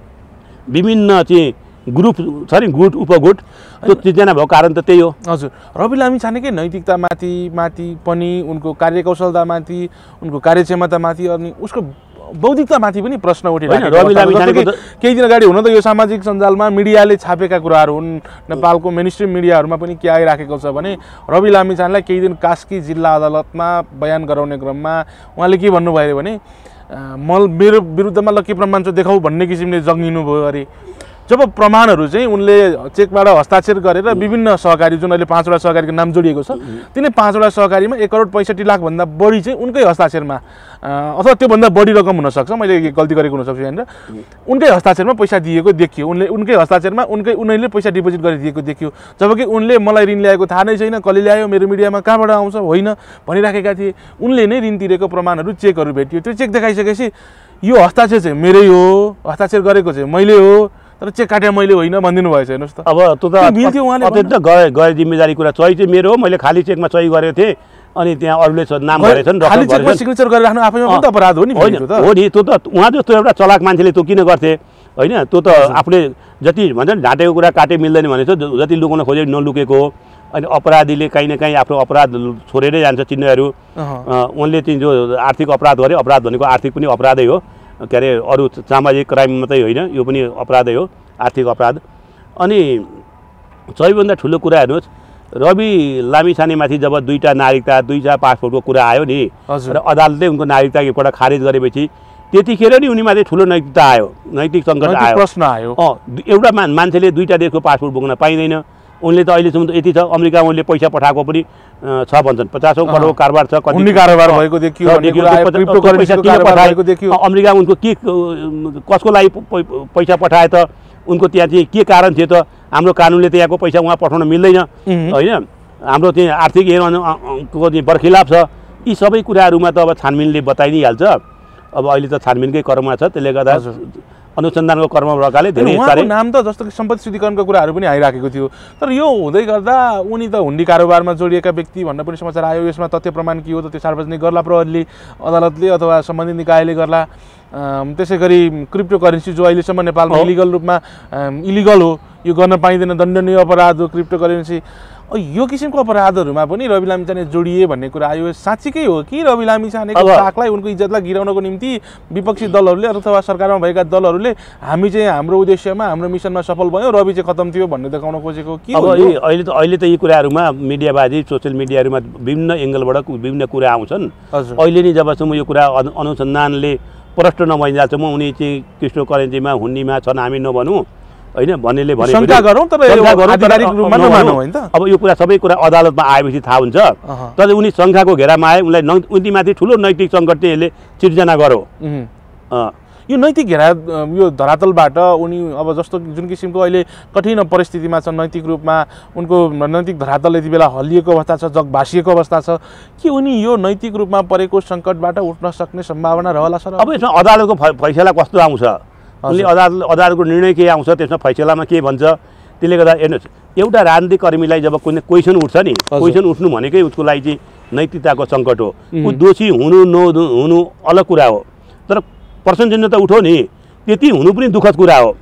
विभिन्न चाहिँ ग्रुप छ नि, गुट उपगुट, त्यो सृजना भएको कारण त त्यही हो। हजुर, रवि लामिछानेकै नैतिकतामाथि पनि, उनको कार्यकौशलतामाथि, उनको कार्यक्षमतामाथि अनि उसको बौद्धिकतामाथि पनि प्रश्न उठिरहेको छ। केही दिन अगाडि हुन त यो सामाजिक सञ्जालमा मिडियाले छापेका कुराहरू हुन्, नेपालको मेनस्ट्रिम मिडियाहरूमा पनि के आइराखेको छ भने रवि लामिछानेलाई केही दिन कास्की जिल्ला अदालतमा बयान गराउने क्रममा उहाँले के भन्नुभयो भने मेरो विरुद्धमा ल के प्रमाण छ देखाऊ भन्ने किसिमले जग्निनु भयो अरे। जब प्रमाणहरू चाहिँ उनले चेकबाट हस्ताक्षर गरेर विभिन्न सहकारी, जुन अहिले 5वटा सहकारीको नाम जोडिएको छ, तिनै 5वटा सहकारीमा 1,65,00,000 भन्दा बढी चाहिँ उनकै हस्ताक्षरमा अथवा त्योभन्दा बढी रकम हुनसक्छ, मैले गल्ती गरेको हुनसक्छु यहाँनिर, उनकै हस्ताक्षरमा पैसा दिएको देखियो। उनकै हस्ताक्षरमा उनीहरूले पैसा डिपोजिट गरिदिएको देखियो। जबकि उनले मलाई ऋण ल्याएको थाहा नै छैन, कसले ल्यायो, मेरो मिडियामा कहाँबाट आउँछ होइन भनिराखेका थिए। उनले नै ऋण तिरेको प्रमाणहरू, चेकहरू भेटियो। त्यो चेक देखाइसकेपछि यो हस्ताक्षर चाहिँ मेरै हो, हस्ताक्षर गरेको चाहिँ मैले हो, तर चेक काटे मैले होइन भनिदिनु भएछ। हेर्नुहोस् त, अब त्यो त अत्यन्त गैर जिम्मेदारी कुरा। सही चाहिँ मेरो हो, मैले खाली चेकमा सही गरेको थिएँ अनि त्यहाँ अरूले नाम गरेछन्, खाली चेकमा सिग्नेचर गरेर राख्नु आफैमा पनि त अपराध हो नि। हो नि, त्यो त उहाँ जस्तो एउटा चलाक मान्छेले त्यो किन गर्थे होइन? त्यो त आफूले जति भन्छ नि ढाँटेको कुरा काटे मिल्दैन भनेछ, जति लुकाउन खोजे नलुकेको हो। अनि अपराधीले काहीँ न काहीँ आफ्नो अपराध छोडेरै जान्छ चिन्हहरू। उनले चाहिँ जो आर्थिक अपराध गरे, अपराध भनेको आर्थिक पनि अपराधै हो, के अरे अरू सामाजिक क्राइम मात्रै होइन, यो पनि अपराधै हो, आर्थिक अपराध। अनि सबैभन्दा ठुलो कुरा हेर्नुहोस्, रवि लामिछानेमाथि जब 2टा नागरिकता 2टा पासपोर्टको कुरा आयो नि र अदालतले उनको नागरिकता एकपल्ट खारेज गरेपछि त्यतिखेर नि उनीमाथि ठुलो नैतिकता आयो, नैतिक सङ्कट आयो, प्रश्न आयो। एउटा मान्छेले 2टा देशको पासपोर्ट बोक्न पाइँदैन। उनले त अहिलेसम्म त यति छ, अमेरिका उनले पैसा पठाएको पनि छ भन्छन्, 50 करोड कारोबार छ, कति कारोबार भएको देखियो, अमेरिका उनको के कसको लागि पैसा पठाए त, उनको त्यहाँ चाहिँ के कारण थियो त? हाम्रो कानुनले त यहाँको पैसा उहाँ पठाउन मिल्दैन होइन, हाम्रो चाहिँ आर्थिक को बर्खिलाफ छ। यी सबै कुराहरूमा त अब छानबिनले बताइ नै हाल्छ। अब अहिले त छानबिनकै क्रममा छ, त्यसले गर्दा अनुसन्धानको क्रममा रहेकाले धेरै साह्रै नाम त जस्तो कि सम्पत्ति शुद्धिकरणको कुराहरू पनि आइराखेको थियो। तर यो हुँदै गर्दा उनी त हुन्डी कारोबारमा जोडिएका व्यक्ति भन्न पनि समाचार आयो। यसमा तथ्य प्रमाण के हो त त्यो सार्वजनिक गर्ला प्रहरीले, अदालतले अथवा सम्बन्धित निकायले गर्ला। त्यसै गरी क्रिप्टो करेन्सी जो अहिलेसम्म नेपालमा इलिगल रूपमा इलिगल हो, यो गर्न पाइँदैन, दण्डनीय अपराध हो क्रिप्टो करेन्सी। यो किसिमको अपराधहरूमा पनि रवि लामिछाने जोडिए भन्ने कुरा आयो। साँच्चीकै हो कि रवि लामिछानेको ताकलाई, उनको इज्जतलाई गिराउनको निम्ति विपक्षी दलहरूले अथवा सरकारमा भएका दलहरूले हामी चाहिँ हाम्रो उद्देश्यमा, हाम्रो मिसनमा सफल भयो, रवि चाहिँ खतम थियो भन्ने देखाउन खोजेको के हो? अहिले त यी कुराहरूमा मिडियाबाजी, सोसियल मिडियाहरूमा विभिन्न एङ्गलबाट विभिन्न कुरा आउँछन्। अहिले नै जबसम्म यो कुरा अनुसन्धानले प्रष्ट नभइन्जेलसम्म उनी चाहिँ क्रिप्टो करेन्सीमा हुन्डीमा छन् हामी नभनौँ होइन भन्नेले भने शंका गरौँ, तर आधिकारिक रूपमा नमानौँ हैन त। अब यो कुरा सबै कुरा अदालतमा आएपछि थाहा हुन्छ। तर उनी शंकाको घेरामा आए, उनलाई उनीमाथि ठुलो नैतिक सङ्कट चाहिँ यसले सिर्जना गर्यो। यो नैतिक घेरा, यो धरातलबाट उनी अब जस्तो जुन किसिमको अहिले कठिन परिस्थितिमा छ, नैतिक रूपमा उनको नैतिक धरातल यति बेला हल्लिएको अवस्था छ, जग भासिएको अवस्था छ, के उनी यो नैतिक रूपमा परेको सङ्कटबाट उठ्न सक्ने सम्भावना रहला सर? अब यसमा अदालतको फैसला कस्तो आउँछ, उनले अदालतको निर्णय के आउँछ, त्यसमा फैसलामा के भन्छ। त्यसले गर्दा हेर्नुहोस्, एउटा राजनीतिक कर्मीलाई जब कुनै क्वेसन उठ्छ नि, क्वेसन उठ्नु भनेकै उसको लागि चाहिँ नैतिकताको सङ्कट हो। ऊ दोषी हुनु नहुनु अलग कुरा हो, तर पर्सन चिन्ह त उठो नि, त्यति हुनु पनि दुःखद कुरा हो।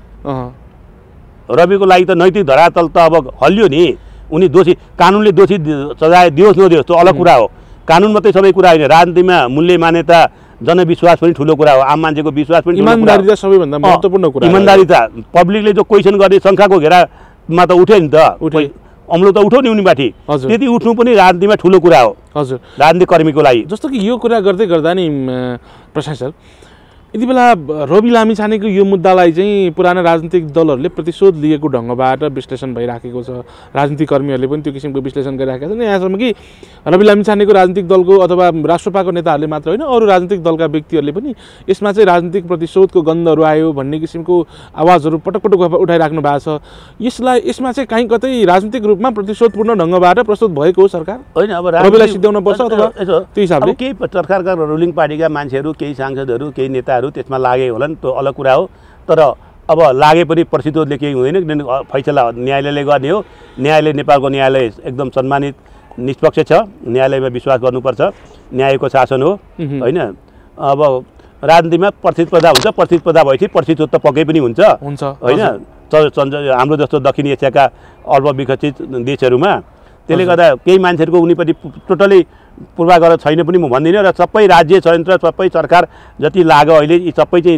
रविको लागि त नैतिक धरातल त अब हल्लियो नि। उनी दोषी, कानुनले दोषी सजाय दियोस् नदियोस् त्यो अलग कुरा हो। कानुन मात्रै सबै कुरा होइन, राजनीतिमा मूल्य मान्यता, जनविश्वास पनि ठुलो कुरा हो, आम मान्छेको विश्वास पनि, इमानदारिता सबैभन्दा महत्त्वपूर्ण कुरा। इमानदारिता, पब्लिकले जो क्वेसन गर्ने शङ्काको घेरामा त उठ्यो नि त, अम्लो त उठो नि उनीमाथि, त्यति उठ्नु पनि राजनीतिमा ठुलो कुरा हो। हजुर, राजनीतिक कर्मीको लागि। जस्तो कि यो कुरा गर्दै गर्दा नि प्रशासक, यति बेला रवि लामिछानेको यो मुद्दालाई चाहिँ पुराना राजनीतिक दलहरूले प्रतिशोध लिएको ढङ्गबाट विश्लेषण भइराखेको छ, राजनीतिक कर्मीहरूले पनि त्यो किसिमको विश्लेषण गरिराखेका छन्। यहाँसम्म कि रवि लामिछानेको राजनीतिक दलको अथवा राष्ट्रपाको नेताहरूले मात्र होइन, अरू राजनीतिक दलका व्यक्तिहरूले पनि यसमा चाहिँ राजनीतिक प्रतिशोधको गन्धहरू आयो भन्ने किसिमको आवाजहरू पटक पटक उठाइराख्नु भएको छ। यसमा चाहिँ कहीँ कतै राजनीतिक रूपमा प्रतिशोधपूर्ण ढङ्गबाट प्रस्तुत भएको हो सरकार होइन? अब रविलाई सिद्ध्याउन पर्छ अथवा त्यो हिसाबले केही सरकारका रुलिङ पार्टीका मान्छेहरू, केही सांसदहरू, केही नेताहरू त्यसमा लागे होलान्, त्यो अलग कुरा हो। तर अब लागे पनि प्रतिशोधले केही हुँदैन, फैसला न्यायालयले गर्ने हो। न्यायालय, नेपालको न्यायालय एकदम सम्मानित निष्पक्ष छ, न्यायालयमा विश्वास गर्नुपर्छ, न्यायको शासन हो होइन। अब राजनीतिमा प्रतिस्पर्धा हुन्छ, प्रतिस्पर्धा भएपछि प्रतिशोध त पक्कै पनि हुन्छ होइन। हाम्रो जस्तो दक्षिण एसियाका अल्पविकसित देशहरूमा त्यसले गर्दा केही मान्छेहरूको उनीपट्टि टोटली पूर्वाग्रह छैन पनि म भन्दिनँ। र सबै राज्य संयन्त्र, सबै सरकार जति लाग्यो अहिले यी सबै चाहिँ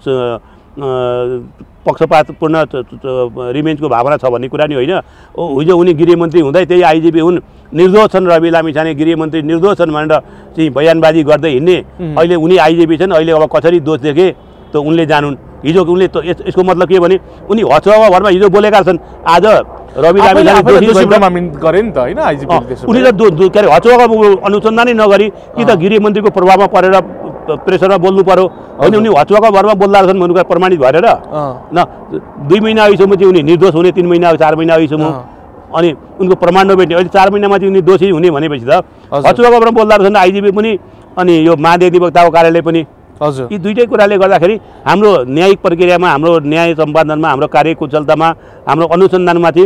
पक्षपातपूर्ण रिमेन्जको भावना छ भन्ने कुरा नि होइन। हिजो उनी गृहमन्त्री हुँदै त्यही आइजिपी हुन्, निर्दोष छन्, रवि लामिछाने गृहमन्त्री निर्दोष छन् भनेर चाहिँ बयानबाजी गर्दै हिँड्ने। अहिले उनी आइजिपी छन्, अहिले अब कसरी दोष देखे त उनले जानुन्। हिजो उनले यसको मतलब के भने उनी हचुवा भरमा हिजो बोलेका छन्, आज रवि लामिछाने गरे नि त होइन आइजिपीले। उनीले के अरे हचुवाको अनुसन्धानै नगरी कि त गृहमन्त्रीको प्रभावमा परेर प्रेसरमा बोल्नु पर्यो होइन। उनी हचुवाको भरमा बोल्दा छन् भन्नु प्रमाणित भएर न 2 महिना अघिसम्म चाहिँ उनी निर्दोष हुने, 3 महिना 4 महिना अघिसम्म अनि उनको प्रमाण नभेट्ने, अहिले 4 महिनामा चाहिँ उनी दोषी हुने भनेपछि त हचुवाको भरमा बोल्दा छन् आइजिपी पनि अनि यो महाधिवक्ताको कार्यालय पनि। यी दुईटै कुराले गर्दाखेरि हाम्रो न्यायिक प्रक्रियामा, हाम्रो न्याय सम्पादनमा, हाम्रो कार्यकुशलतामा, हाम्रो अनुसन्धानमा चाहिँ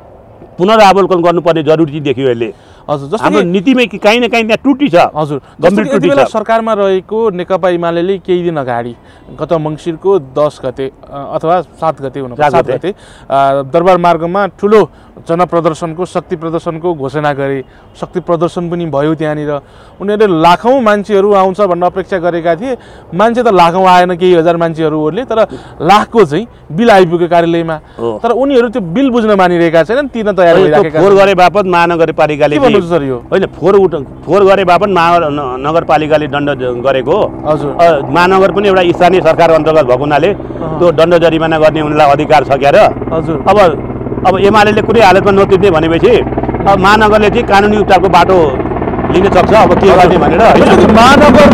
पुनरावलोकन गर्नुपर्ने जरुरी देखियो यसले। हजुर, जस्तो हाम्रो नीतिमै कहीँ न कहीँ त्यहाँ त्रुटि छ। हजुर, गम्भीर त्रुटि छ। सरकारमा रहेको नेकपा एमाले केही दिन अगाडि गत मङ्सिरको 10 गते अथवा 7 गते हुन 7 गते दरबार मार्गमा ठुलो जनप्रदर्शनको, शक्ति प्रदर्शनको घोषणा गरे। शक्ति प्रदर्शन पनि भयो त्यहाँनिर। उनीहरूले लाखौँ मान्छेहरू आउँछ भन्न अपेक्षा गरेका थिए, मान्छे त लाखौँ आएन, केही हजार मान्छेहरूले, तर लाखको चाहिँ बिल आइपुग्यो कार्यालयमा। तर उनीहरू त्यो बिल बुझ्न मानिरहेका छैनन्, तिर्न तयार भइरहेका छन्। फोहोर गरे बापत महानगरपालिकाले होइन, फोहोर गरे बापत महानगरपालिकाले दण्ड गरेको हो। हजुर, महानगर पनि एउटा स्थानीय सरकार अन्तर्गत भएको हुनाले त्यो दण्ड जरिमाना गर्ने उनलाई अधिकार छ क्या र। हजुर, अब एमाले कुनै हालतमा नतिर्ने भनेपछि अब महानगरले चाहिँ कानुनी उपचारको बाटो लिन सक्छ। अब के गर्ने भनेर महानगर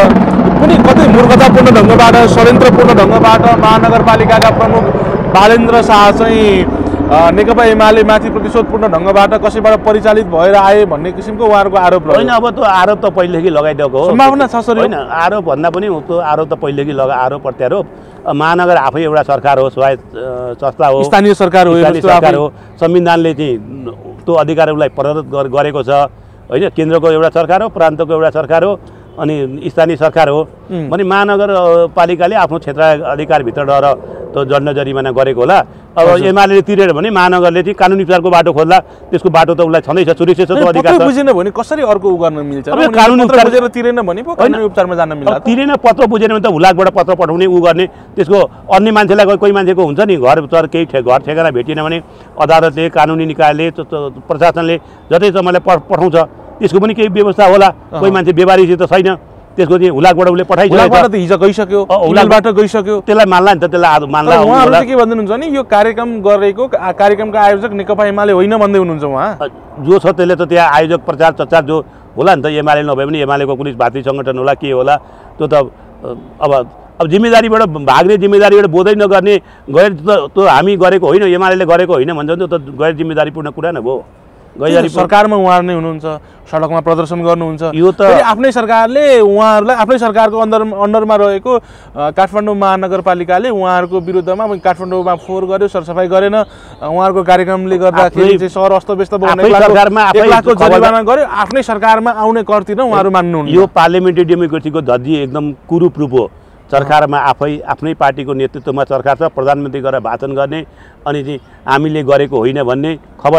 पनि कतै मूर्खतापूर्ण ढङ्गबाट, षड्यन्त्रपूर्ण ढङ्गबाट महानगरपालिकाका प्रमुख बालेन्द्र शाह चाहिँ नेकपा एमाले माथि प्रतिशोधपूर्ण ढङ्गबाट कसैबाट परिचालित भएर आए भन्ने किसिमको उहाँहरूको आरोप रह्यो। होइन, अब त्यो आरोप त पहिलेदेखि लगाइदिएको हो। सम्भावना छ सर? होइन, आरोप भन्दा पनि त्यो आरोप त पहिलेदेखि आरोप प्रत्यारोप। महानगर आफै एउटा सरकार हो, स्वायत्त संस्था हो, स्थानीय सरकार हो। संविधानले चाहिँ त्यो अधिकारहरूलाई प्रदत्त गरेको छ होइन। केन्द्रको एउटा सरकार हो, प्रान्तको एउटा सरकार हो, अनि स्थानीय सरकार हो भने महानगरपालिकाले आफ्नो क्षेत्र अधिकारभित्र रहेर त्यो दण्ड जरिमाना गरेको होला। अब एमाले तिरेर भने महानगरले चाहिँ कानुनी उपचारको बाटो खोज्ला, त्यसको बाटो त उसलाई छँदैछ, सुरक्षित छ, अधिकार छ। बुझेन भने कसरी अर्को उ गर्न मिल्छ? अब कानुनी उपचार बुझेर तिरेन भने पो कानुनी उपचारमा जान मिल्ला। तिरेन, पत्र बुझेन भने त हुलाकबाट पत्र पठाउने उ गर्ने, त्यसको अन्य मान्छेलाई कोही मान्छेको हुन्छ नि घर चर केही घर ठेगाना भेटिएन भने अदालतले, कानुनी निकायले, प्रशासनले जतैसम्मलाई पठाउँछ, त्यसको पनि केही व्यवस्था होला। कोही मान्छे बेबारीसित छैन, त्यसको चाहिँ हुलाकबाट उसले पठाइसक्यो, त हिजो गइसक्यो, हुलाकबाट गइसक्यो, त्यसलाई मान्ला नि त, त्यसलाई मान्ला। उहाँहरूले के भन्नुहुन्छ भने यो कार्यक्रमका आयोजक नेकपा एमाले होइन भन्दै हुनुहुन्छ उहाँ। जो छ त्यसले त त्यहाँ आयोजक प्रचार चर्चा जो होला नि त, एमाले नभए पनि एमालेको कुनै भातृ सङ्गठन होला, के होला, त्यो त अब जिम्मेदारीबाट भाग्ने, जिम्मेदारीबाट बोधै नगर्ने, गैर त्यो हामी गरेको होइन, एमाले गरेको होइन भन्छ नि, त्यो त गैर जिम्मेदारीपूर्ण कुरा नै भयो। सरकारमा उहाँहरू नै हुनुहुन्छ, सडकमा प्रदर्शन गर्नुहुन्छ। यो त आफ्नै सरकारले उहाँहरूलाई, आफ्नै सरकारको अन्डरमा रहेको काठमाडौँ महानगरपालिकाले उहाँहरूको विरुद्धमा काठमाडौँमा फोहोर गर्यो, सरसफाइ गरेन, उहाँहरूको कार्यक्रमले गर्दाखेरि चाहिँ सहर अस्तव्यस्त बनाउने 1 लाखको जरिवाना गर्यो, आफ्नै सरकारमा आउने कर तिर्न उहाँहरू मान्नुहुन्न। यो पार्लियामेन्ट्री डेमोक्रेसीको धज्जी एकदम कुरूप रूप हो। सरकारमा आफ्नै पार्टीको नेतृत्वमा सरकार छ, प्रधानमन्त्री गरेर भाषण गर्ने, अनि चाहिँ हामीले गरेको होइन भन्ने,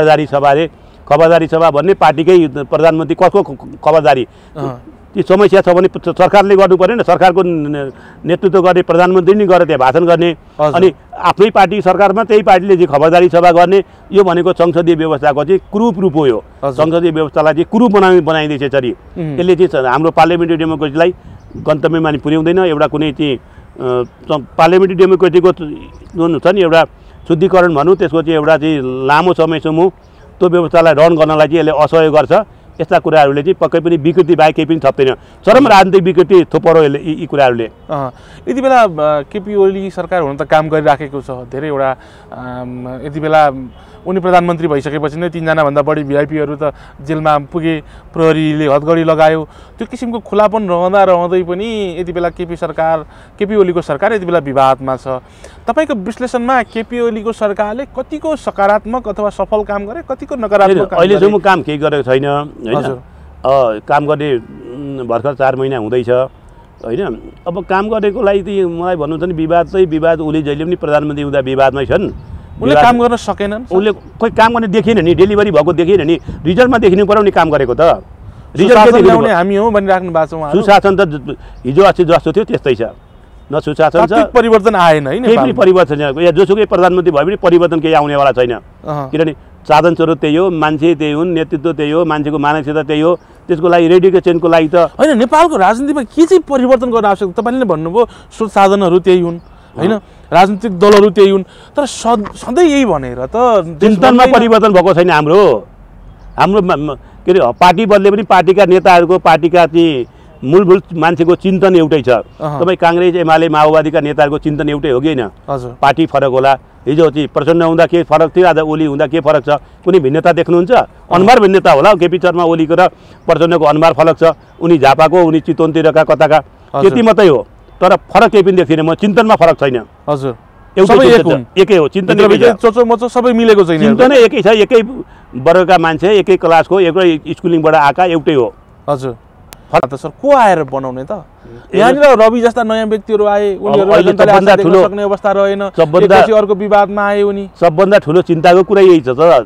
खबरदारी सभा भन्ने पार्टीकै प्रधानमन्त्री कसको खबरदारी? त्यो समस्या छ भने सरकारले गर्नु पर्यो नि, सरकारको नेतृत्व गर्ने प्रधानमन्त्री नै गरेर त्यहाँ भाषण गर्ने, अनि आफ्नै पार्टी सरकारमा त्यही पार्टीले चाहिँ खबरदारी सभा गर्ने। यो भनेको संसदीय व्यवस्थाको चाहिँ कुरूप रूप हो। यो संसदीय व्यवस्थालाई चाहिँ कुरूप बनाइदिएछ यसरी। यसले चाहिँ हाम्रो पार्लियामेन्ट्री डेमोक्रेसीलाई गन्तव्यमा नि पुर्याउँदैन, एउटा कुनै चाहिँ पार्लियामेन्ट्री डेमोक्रेसीको जुन छ नि एउटा शुद्धिकरण भनौँ त्यसको चाहिँ एउटा चाहिँ लामो समयसम्म त्यो व्यवस्थालाई रन गर्नलाई चाहिँ यसले असहयोग गर्छ। यस्ता कुराहरूले चाहिँ पक्कै पनि विकृति बाहेक केही पनि थप्दैन। चरम राजनीतिक विकृति थोपरो यसले यी कुराहरूले। यति बेला केपी ओली सरकार हुन त काम गरिराखेको छ धेरैवटा। यति बेला उनी प्रधानमन्त्री भइसकेपछि नै 3 जनाभन्दा बढी भिआइपीहरू त जेलमा पुगे, प्रहरीले हदगडी लगायो। त्यो किसिमको खुलापन रहँदै पनि यति बेला केपी ओलीको सरकार यति बेला विवादमा छ। तपाईँको विश्लेषणमा केपी ओलीको सरकारले कतिको सकारात्मक अथवा सफल काम गरे, कतिको नकारात्मक? अहिलेसम्म काम केही गरेको छैन होइन। काम गर्ने भर्खर 4 महिना हुँदैछ होइन। अब काम गरेको लागि त मलाई भन्नु छ नि विवाद ओली जहिले पनि प्रधानमन्त्री हुँदा विवादमै छन्। उनले काम गर्न सकेनन्। उनले खोइ काम गर्ने देखिएन नि, डेलिभरी भएको देखिएन नि। रिजल्टमा देखिनु पर्यो नि काम गरेको त। रिजल्ट ल्याउने हामी हौ भनिराख्नु भएको छ उहाँहरू। सुशासन त हिजो अस्ति जस्तो थियो त्यस्तै छ। न सुशासन छ, परिवर्तन आएन हैन। केही पनि परिवर्तन छैन। या जोसुकै प्रधानमन्त्री भए पनि परिवर्तन केही आउनेवाला छैन। किनभने साधन स्रोत त्यही हो, मान्छे त्यही हुन्, नेतृत्व त्यही हो, मान्छेको मानसिकता त्यही हो। त्यसको लागि रेडिकल चेन्जको लागि त होइन। नेपालको राजनीतिमा के चाहिँ परिवर्तन गर्न आवश्यक? तपाईँले भन्नुभयो स्रोत साधनहरू त्यही हुन् होइन, राजनीतिक दलहरू त्यही हुन्, तर सधैँ यही भनेर त चिन्तनमा परिवर्तन भएको छैन। हाम्रो के अरे पार्टी बदले पनि पार्टीका नेताहरूको पार्टीका चाहिँ मूलभूत मान्छेको चिन्तन एउटै छ। तपाईँ काङ्ग्रेस एमाले माओवादीका नेताहरूको चिन्तन एउटै हो कि होइन? पार्टी फरक होला। हिजो चाहिँ प्रचण्ड हुँदा के फरक थियो, आज ओली हुँदा के फरक छ? कुनै भिन्नता देख्नुहुन्छ? अनुहार भिन्नता होला। केपी शर्मा ओलीको र प्रचण्डको अनुहार फरक छ। उनी झापाको, उनी चितवनतिरका कताका, त्यति मात्रै हो। तर फरक केही पनि देख्दिनँ म। चिन्तनमा फरक छैन। हजुर, एकै हो चिन्तन। सबै मिलेको छैन। चिन्तनै एकै छ। एकै वर्गका मान्छे, एकै क्लासको, एकै स्कुलिङबाट आएका एउटै हो। हजुर। त सर को आएर बनाउने त? यहाँनिर रवि जस्ता नयाँ व्यक्तिहरू आए, उनीहरू सक्ने अवस्था रहेन। सबभन्दा अर्को विवादमा आए उनी। सबभन्दा ठुलो चिन्ताको कुरा यही छ त।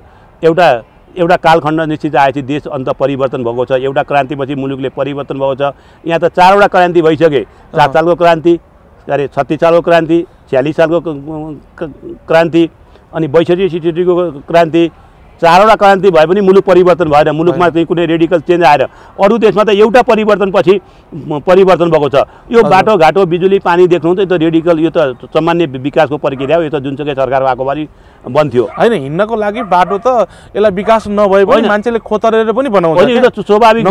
एउटा कालखण्ड निश्चित आएपछि देश अन्त परिवर्तन भएको छ। एउटा क्रान्तिपछि मुलुकले परिवर्तन भएको छ। यहाँ त 4वटा क्रान्ति भइसके। 7 सालको क्रान्ति, 36 सालको क्रान्ति, 46 सालको क्रान्ति, अनि 62-63को क्रान्ति। 4वटा क्रान्ति भए पनि मुलुक परिवर्तन भएन। मुलुकमा चाहिँ कुनै रेडिकल चेन्ज आएर अरू देशमा त एउटा परिवर्तनपछि परिवर्तन भएको छ। यो बाटोघाटो, बिजुली, पानी देख्नुहुन्छ, यो त रेडिकल, यो त सामान्य विकासको प्रक्रिया हो। यो त जुनसुकै सरकार भएको बारी बन्थ्यो होइन। हिँड्नको लागि बाटो त यसलाई विकास नभए पनि मान्छेले खोतरेर पनि बनाउँछ। यो त स्वाभाविक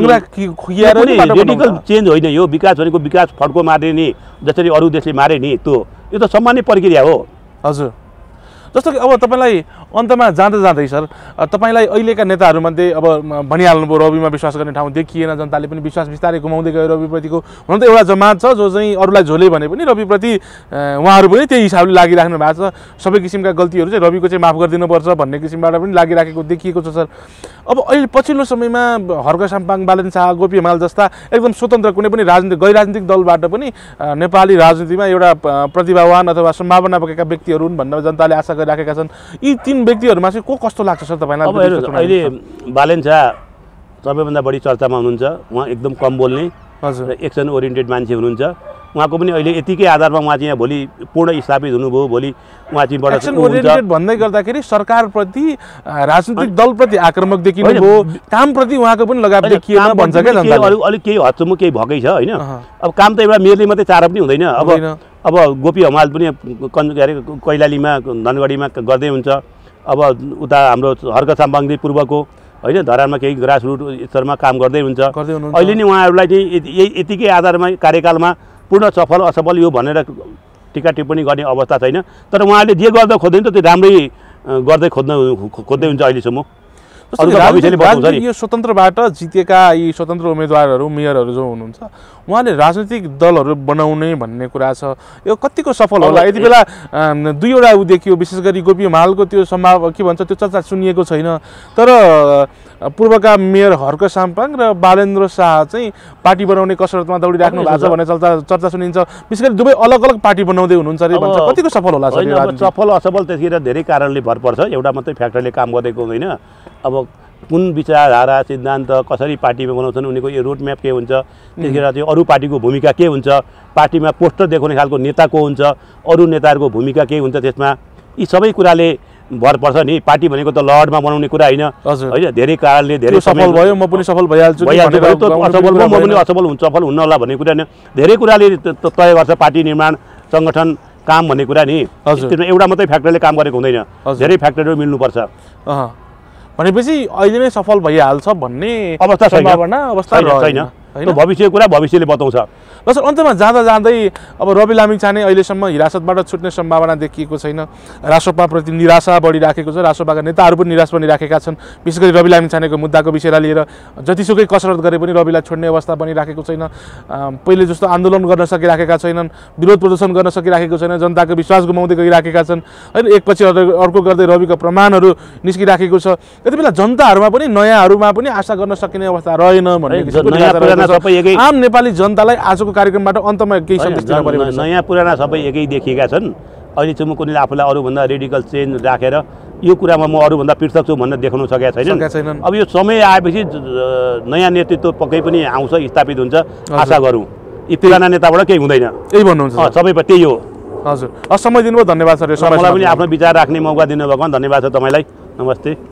रेडिकल चेन्ज होइन। यो विकास भनेको विकास फड्को मार्ने नि, जसरी अरू देशले मारे नि त्यो, यो त सामान्य प्रक्रिया हो। हजुर। जस्तो कि अब तपाईँलाई अन्तमा जाँदै सर, तपाईँलाई अहिलेका नेताहरूमध्ये अब भनिहाल्नुभयो रविमा विश्वास गर्ने ठाउँ देखिएन, जनताले पनि विश्वास बिस्तारै गुमाउँदै गयो रविप्रतिको। हुन त एउटा जमात छ जो चाहिँ अरूलाई झोले भने पनि रविप्रति उहाँहरू पनि त्यही हिसाबले लागिराख्नु भएको छ। सबै किसिमका गल्तीहरू चाहिँ रविको चाहिँ माफ गरिदिनुपर्छ भन्ने किसिमबाट पनि लागिराखेको देखिएको छ सर। अब अहिले पछिल्लो समयमा हर्क साम्पाङ, बालेन शाह, गोपी हिमाल जस्ता एकदम स्वतन्त्र कुनै पनि गैर राजनीतिक दलबाट पनि नेपाली राजनीतिमा एउटा प्रतिभावान अथवा सम्भावना बोकेका व्यक्तिहरू हुन् भनेर जनताले आशा गरिराखेका छन्। यी 3 व्यक्तिहरूमा चाहिँ को कस्तो लाग्छ सर तपाईँलाई? अब अहिले बालेन शाह सबैभन्दा बढी चर्चामा हुनुहुन्छ। उहाँ एकदम कम बोल्ने, हजुर, एक्सन ओरिएन्टेड मान्छे हुनुहुन्छ। उहाँको पनि अहिले यतिकै आधारमा उहाँ चाहिँ भोलि पूर्ण स्थापित हुनुभयो। भोलि उहाँ चाहिँ बडा एक्सन ओरिएन्टेड भन्दै गर्दाखेरि सरकारप्रति, राजनीतिक दलप्रति आक्रामक देखिनु भयो, कामप्रति उहाँको पनि लगाव देखिएन भन्छ क्या जनताले। अलिक केही हदसम्म केही भएकै छ होइन। अब काम त एउटा मेयरले मात्रै चार पनि हुँदैन। अब गोपी हिमाल पनि के अरे कैलालीमा, धनगढीमा गर्दै हुन्छ। अब उता हाम्रो हर्क साम्पाङजी पूर्वको होइन, धरानमा केही ग्रासरुट स्तरमा काम गर्दै हुन्छ। अहिले नै उहाँहरूलाई चाहिँ यतिकै आधारमा कार्यकालमा पूर्ण सफल असफल यो भनेर टिका टिप्पणी गर्ने अवस्था छैन। तर उहाँले जे गर्दा खोज्दैन त त्यो राम्रै गर्दै खोज्दै हुन्छ अहिलेसम्म। यो स्वतन्त्रबाट जितेका यी स्वतन्त्र उम्मेदवारहरू, मेयरहरू जो हुनुहुन्छ, उहाँले राजनीतिक दलहरू बनाउने भन्ने कुरा छ, यो कतिको सफल होला? यति बेला 2वटा ऊ देखियो, विशेष गरी गोपी हिमालको त्यो के भन्छ त्यो चर्चा सुनिएको छैन। तर पूर्वका मेयर हर्क साम्पाङ र बालेन्द्र शाह चाहिँ पार्टी बनाउने कसरतमा दौडिराख्नु भएको छ भन्ने चर्चा सुनिन्छ। विशेष गरी दुवै अलग अलग पार्टी बनाउँदै हुनुहुन्छ अरे भन्छ। कतिको सफल होला? सफल असफल त्यसतिर धेरै कारणले भर पर्छ। एउटा मात्रै फ्याक्टरले काम गरेको हुँदैन। अब कुन विचारधारा, सिद्धान्त, कसरी पार्टीमा बनाउँछन्, उनीको यो रोडम्याप के हुन्छ, त्यसखेर चाहिँ अरू पार्टीको भूमिका के हुन्छ, पार्टीमा पोस्टर देखाउने खालको नेता को हुन्छ, अरू नेताहरूको भूमिका के हुन्छ, त्यसमा यी सबै कुराले भर पर्छ नि। पार्टी भनेको त लडमा बनाउने कुरा होइन होइन। धेरै कारणले धेरै सफल भयो, म पनि सफल भइहाल्छु, असफल म पनि सफल हुन्न होला भन्ने कुरा होइन। धेरै कुराले तय गर्छ पार्टी निर्माण सङ्गठन काम भन्ने कुरा नि हजुर। त्यसमा एउटा मात्रै फ्याक्टरीले काम गरेको हुँदैन, हजुर। धेरै फ्याक्टरीहरू मिल्नुपर्छ। भनेपछि अहिले नै सफल भइहाल्छ भन्ने अवस्था छैन, सम्भावना अवस्था छैन। त्यो भविष्यको कुरा भविष्यले बताउँछ। र सर अन्तमा जाँदा जाँदै अब रवि लामिछाने अहिलेसम्म हिरासतबाट छुट्ने सम्भावना देखिएको छैन, रासोपाप्रति निराशा बढिराखेको छ, रासोपाका नेताहरू पनि निराश बनिराखेका छन्। विशेष गरी रवि लामिछानेको मुद्दाको विषयलाई लिएर जतिसुकै कसरत गरे पनि रविलाई छोड्ने अवस्था बनिराखेको छैन। पहिले जस्तो आन्दोलन गर्न सकिराखेका छैनन्, विरोध प्रदर्शन गर्न सकिराखेको छैन, जनताको विश्वास गुमाउँदै गइराखेका छन् होइन। एकपछि अर्को गर्दै रविका प्रमाणहरू निस्किराखेको छ। त्यति बेला जनताहरूमा पनि नयाँहरूमा पनि आशा गर्न सकिने अवस्था रहेन भन्ने आम नेपाली जनतालाई आजको कार्यक्रमबाट अन्तमा केही सन्देश दिन पर्यो। नयाँ पुराना सबै एकै देखिएका छन्। अहिले चाहिँ कुनै आफूलाई अरूभन्दा रेडिकल चेन्ज राखेर यो कुरामा म अरूभन्दा पृथक छु भनेर देखाउन सकेका छैनन्। अब यो समय आएपछि नयाँ नेतृत्व पक्कै पनि आउँछ, स्थापित हुन्छ, आशा गरौँ। यी पुराना नेताबाट केही हुँदैन, यही भन्नुहुन्छ सबै त्यही हो। हजुर, समय दिनुभयो, धन्यवाद सर। मलाई पनि आफ्नो विचार राख्ने मौका दिनुभएकोमा धन्यवाद छ तपाईँलाई। नमस्ते।